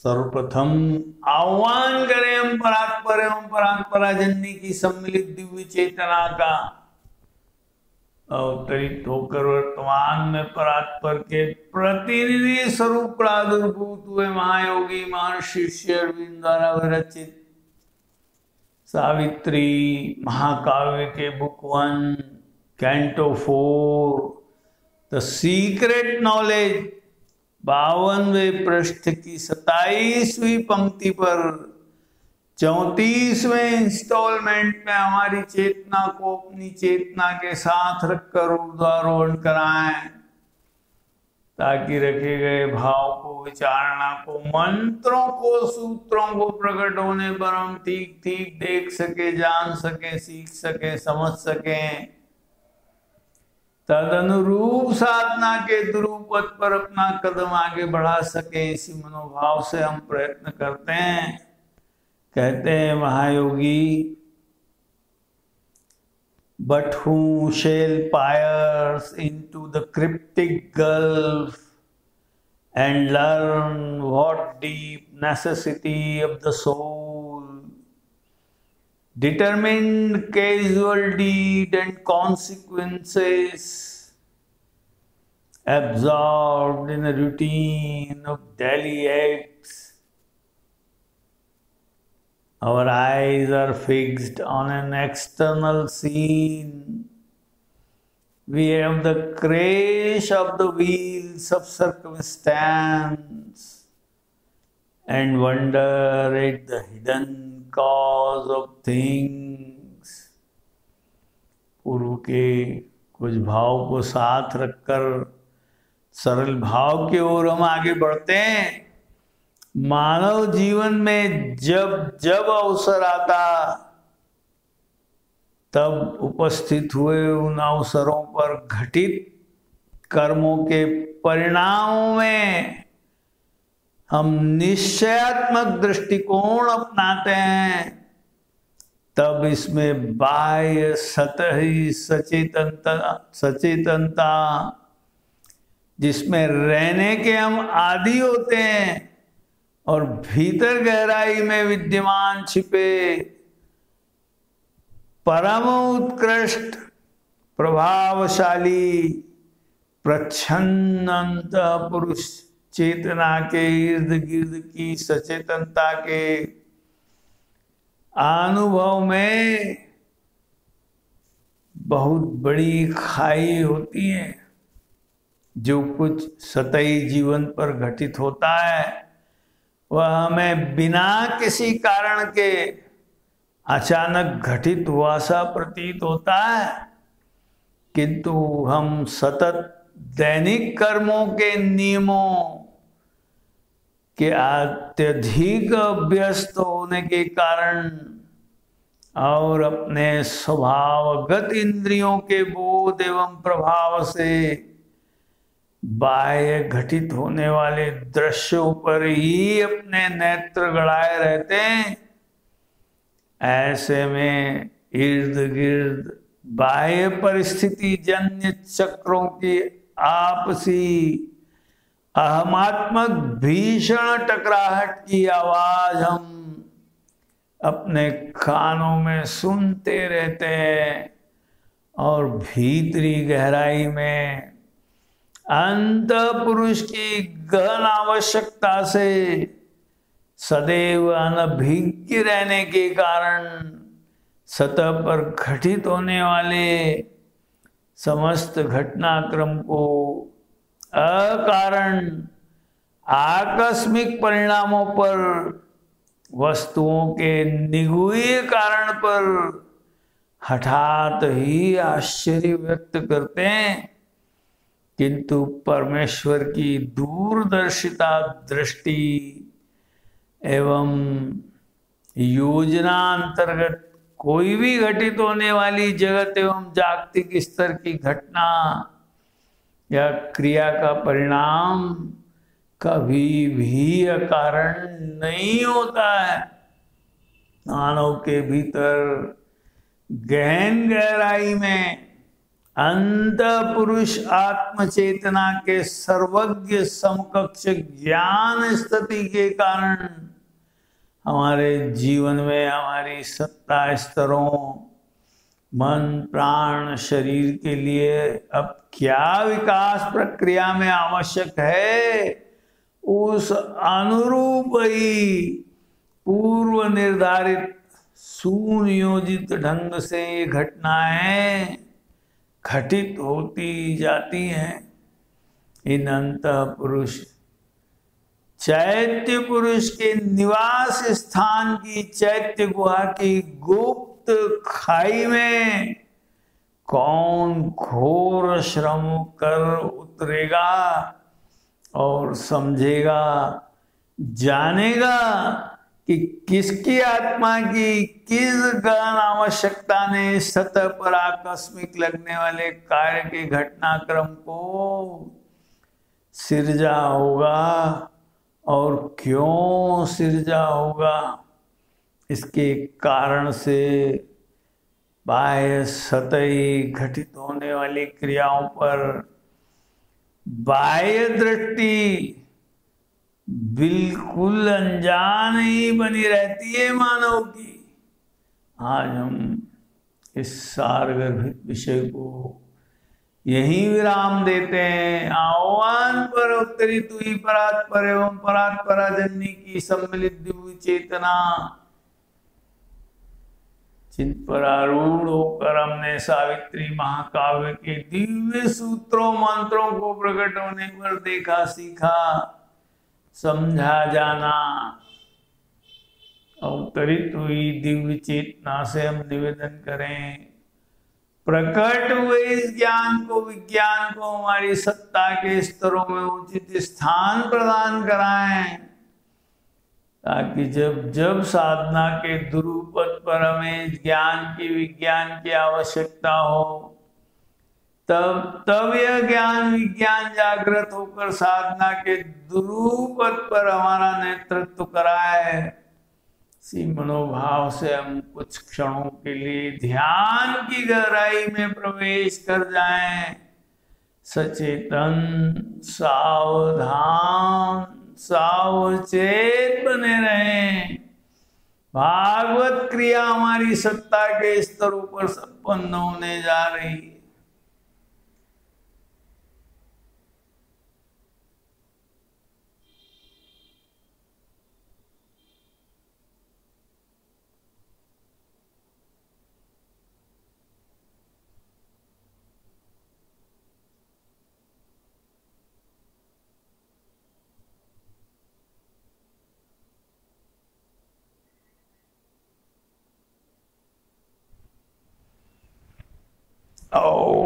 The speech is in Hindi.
सर्वप्रथम आह्वान करें हम परात्पर एवं परात्पराजन्य की सम्मिलित दिव्य चेतना का अवतरित होकर वर्तमान में परात्पर के प्रतिनिधि स्वरूप प्रादुर्भूत हुए महायोगी महर्षि श्री अरविंद द्वारा विरचित सावित्री महाकाव्य के book 1 canto 4 the secret knowledge 52वें पृष्ठ की 27वीं पंक्ति पर 34वें इंस्टॉलमेंट में हमारी चेतना को अपनी चेतना के साथ रखकर ऊर्ध्वारोहण कराएं, ताकि रखे गए भाव को, विचारणा को, मंत्रों को, सूत्रों को प्रकट होने पर हम ठीक ठीक देख सके, जान सके, सीख सके, समझ सके। तदनुरूप साधना के दुरूपथ पर अपना कदम आगे बढ़ा सके, इसी मनोभाव से हम प्रयत्न करते हैं। कहते हैं महायोगी, but who shall pierce into the cryptic gulf and learn what deep necessity of the soul, determined casual deed and consequences, absorbed in a routine of daily acts. Our eyes are fixed on an external scene. We have the crash of the wheels of circumstance and wonder at the hidden cause of things. पूर्व के कुछ भाव को साथ रखकर सरल भाव की ओर हम आगे बढ़ते हैं। मानव जीवन में जब जब अवसर आता तब उपस्थित हुए उन अवसरों पर घटित कर्मों के परिणामों में हम निश्चयात्मक दृष्टिकोण अपनाते हैं। तब इसमें बाह्य सतही सचेतनता जिसमें रहने के हम आदी होते हैं और भीतर गहराई में विद्यमान छिपे परम उत्कृष्ट प्रभावशाली प्रच्छन्न अंतः पुरुष चेतना के इर्द गिर्द की सचेतनता के अनुभव में बहुत बड़ी खाई होती है। जो कुछ सतही जीवन पर घटित होता है वह हमें बिना किसी कारण के अचानक घटित हुआ सा प्रतीत होता है, किंतु हम सतत दैनिक कर्मों के नियमों के अत्यधिक व्यस्त होने के कारण और अपने स्वभावगत इंद्रियों के बोध एवं प्रभाव से बाह्य घटित होने वाले दृश्यों पर ही अपने नेत्र गड़ाए रहते हैं। ऐसे में इर्द गिर्द बाह्य परिस्थिति जन्य चक्रों की आपसी अहमात्मक भीषण टकराहट की आवाज हम अपने कानों में सुनते रहते हैं और भीतरी गहराई में अंतः पुरुष की गहन आवश्यकता से सदैव अनभिज्ञ रहने के कारण सतह पर घटित होने वाले समस्त घटनाक्रम को अकारण आकस्मिक परिणामों पर, वस्तुओं के निगूढ़ कारण पर हठात ही आश्चर्य व्यक्त करते हैं, किंतु परमेश्वर की दूरदर्शिता दृष्टि एवं योजना अंतर्गत कोई भी घटित होने वाली जगत एवं जागतिक स्तर की घटना या क्रिया का परिणाम कभी भी अकारण नहीं होता है। मानव के भीतर गहन गहराई में अंत पुरुष आत्म चेतना के सर्वज्ञ समकक्ष ज्ञान स्थिति के कारण हमारे जीवन में हमारी सत्ता स्तरों मन प्राण शरीर के लिए अब क्या विकास प्रक्रिया में आवश्यक है, उस अनुरूप ही पूर्व निर्धारित सुनियोजित ढंग से ये घटनाएं घटित होती जाती हैं। इन अंत पुरुष चैत्य पुरुष के निवास स्थान की चैत्य गुहा की गुप्त खाई में कौन घोर श्रम कर उतरेगा और समझेगा, जानेगा कि किसकी आत्मा की किस गहन आवश्यकता ने सतह पर आकस्मिक लगने वाले कार्य के घटनाक्रम को सिरजा होगा और क्यों सिरजा होगा। इसके कारण से बाह्य सतही घटित होने वाली क्रियाओं पर बाह्य दृष्टि बिल्कुल अनजान ही बनी रहती है मानव की। आज हम इस सारगर्भित विषय को यही विराम देते हैं। आह्वान पर उत्तरी तुई परात पर एवं परात पराजन्य की सम्मिलित दिव्य चेतना, जिन पर आरूढ़ होकर हमने सावित्री महाकाव्य के दिव्य सूत्रों मंत्रों को प्रकट होने पर देखा, सीखा, समझा, जाना, अवतरित हुई दिव्य चेतना से हम निवेदन करें, प्रकट हुए इस ज्ञान को, विज्ञान को हमारी सत्ता के स्तरों में उचित स्थान प्रदान कराएं, ताकि जब जब साधना के दुरुपद पर हमें ज्ञान की, विज्ञान की आवश्यकता हो, तब तब यह ज्ञान विज्ञान जागृत होकर साधना के दुरुपद पर हमारा नेतृत्व कराए। इसी मनोभाव से हम कुछ क्षणों के लिए ध्यान की गहराई में प्रवेश कर जाएं। सचेतन, सावधान, सावचेत बने रहें। भागवत क्रिया हमारी सत्ता के स्तरों पर संपन्न होने जा रही है। ओम